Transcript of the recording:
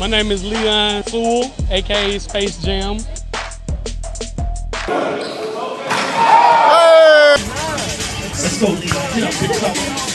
My name is Leon Sewell, aka Space Jam. Let's go, Leon. Get up, pick up.